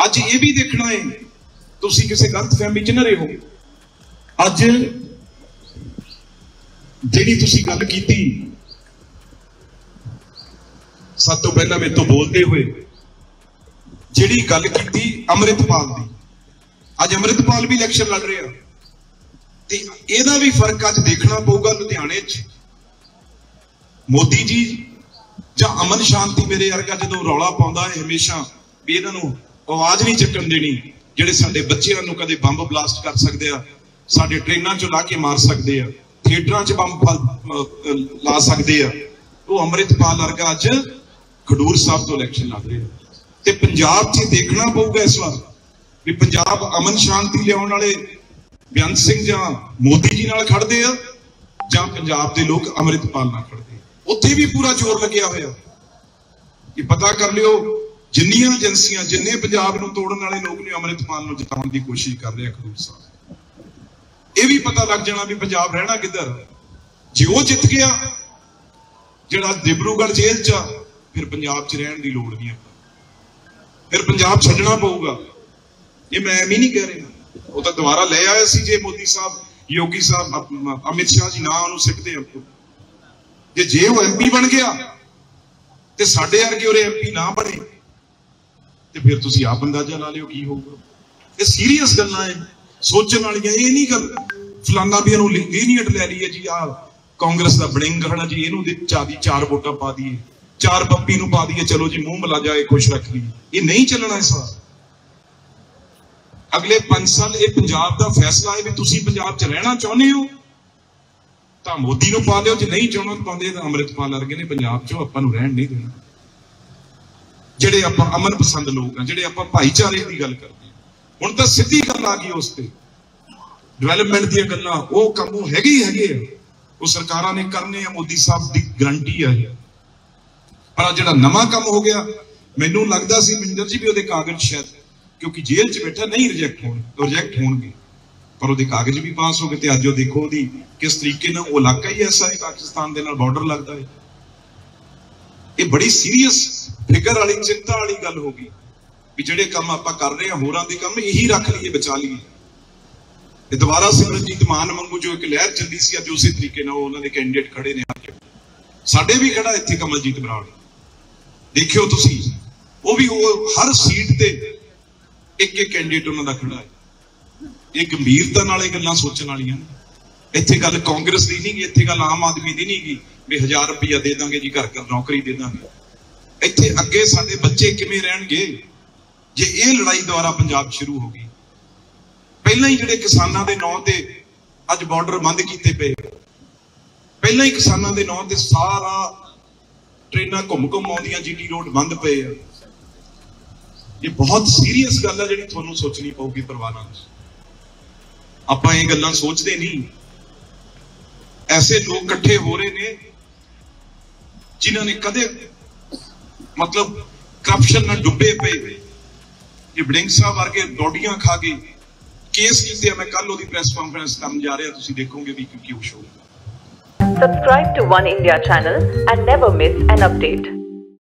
अज ये भी देखना है तुसी किसी गलत फहमी च ना रहो। अज जिहड़ी तुसी गल कीती सब तो पहला मेरे तो बोलते हुए जिहड़ी गल कीती अमृतपाल दी, अज अमृतपाल भी इलैक्शन लड़ रहा ते इहदा भी फर्क अज देखना पऊगा। लुधियाने च मोदी जी जां अमन शांति मेरे वर्गा जदों रौला पाउंदा है हमेशा भी इन्हां नूं आवाज नहीं चुकन देनी, जिहड़े साडे बच्चिआं नूं कदे बंब ब्लास्ट कर सकदे आ, साडे ट्रेनां चों ला के मार सकदे आ, थिएटरां च बंब ला सकदे आ, वो अमृतपाल वर्गा अज खडूर साहब तो इलैक्शन लड़ रहे ते पंजाब च देखना पऊगा इस बार भी पंजाब अमन शांति लियाउण वाले बेअंत सिंह जां मोदी जी नाल खड़दे आ जां पंजाब दे लोग अमृतपाल नाल खड़दे। उत्थे भी पूरा जोर लग्या होया कि पता कर लियो जिन्नियां एजेंसियां जिन्ने पंजाब नूं तोड़न वाले लोग ने अमृतपाल नूं जिताउण दी कोशिश कर रहे खडूर साहब। ये भी पता लग जाना भी पंजाब रहना किधर। जे वो जित गया जिहड़ा डिब्रूगढ़ जेल च फिर पंजाब च रहण दी लोड़ नहीं, फिर पंजाब छड्डना पऊगा। ये मैं भी नहीं कह रहा, वो तो दोबारा ले आया सी जे मोदी साहब योगी साहब अमित शाह जी ना उन्होंने सिटदे आपको जे वो MP बन गया ते साडे वर्गे उरे MP ना बने ते फिर तुसीं आप अंदाजा ला लियो की होगा। ये सीरीयस गल्लां है सोचण वालियां, ये नहीं गल फलाना भी इहनूं लीनियट लै लईए जी आ कांग्रेस दा बड़िंग खड़ा जी इहनूं दे चार वोटां पा दईए, चार पप्पी नूं पा दईए, चलो जी मुंह मिला जाए खुश रख लीए। ये नहीं चलना इस बार। अगले 5 साल ये पंजाब दा फैसला है भी तुसीं पंजाब च रहना चाहुंदे हो तां मोदी नूं पा लिओ, जे नहीं चाहुंदे पाउंदे तां अमृतपाल वर्गे ने पंजाब च आपां नूं रहण नहीं देना। जिहड़े आपां अमन पसंद लोग हैं, जिहड़े आपां भाईचारे दी गल करदे हां, हुण तां सीधी गल आ गई उस ते डिवेलपमेंट दी गल्लां वो काम हैगे वो सरकारां ने करने आ, मोदी साहब दी गारंटी है। पर जिहड़ा नवां काम हो गया मैनूं लगदा सी मिंदर जी भी उहदे कागज शायद क्योंकि जेल च बैठा नहीं रिजेक्ट होणगे पर उहदे कागज भी पास हो गए। अज देखो दी किस तरीके नाल वो इलाका ही ऐसा है पाकिस्तान दे नाल बॉर्डर लगता है। ये बड़ी सीरीयस फिकर वाली चिंता वाली गल हो गई भी जिहड़े काम आपां कर रहे हैं होरां दे काम यही रख लीए बचा लीए। दोबारा सिमरनजीत मान वांगू जो एक लहर चली सी अज उसी तरीके नाल उन्हां दे कैंडीडेट खड़े ने। साडे भी खड़ा इत्थे कमलजीत बराड़, देखियो तुसीं वो भी वो हर सीट ते एक कैंडीडेट उन्होंने खड़ा है। ये गंभीरता नाल गल्लां सोचण वालियां ने। इत्थे गल कांग्रेस दी नहीं गी, इत्थे गल आम आदमी दी नहीं गी भी 1000 रुपया दे दांगे जी घर नौकरी दे दांगे। इत्थे अगे साडे बच्चे किवें रहणगे जे ये लड़ाई द्वारा पंजाब शुरू हो गई। पहला ही जिहड़े किसानां दे नां ते अज बॉर्डर बंद कीते पे, पहला ही किसानां दे नां ते सारा ट्रेनां घुम आउंदियां GT रोड बंद पे। ये बहुत सीरीयस गल है जिहड़ी तुहानूं सोचनी पऊगी परिवारां च। आपां ये गल्लां सोचदे नहीं। ऐसे लोग इकट्ठे हो रहे ने जिन्हां ने कदे मतलब करप्शन में डुबे पे। ये वड़िंग साहब वर्गे डोडियां खा गए केस कीते। मैं कल ओदी प्रेस कॉन्फ्रेंस करन जा रहा, तुसीं देखोगे भी क्योंकि वो show. Subscribe to One India channel and never miss an update.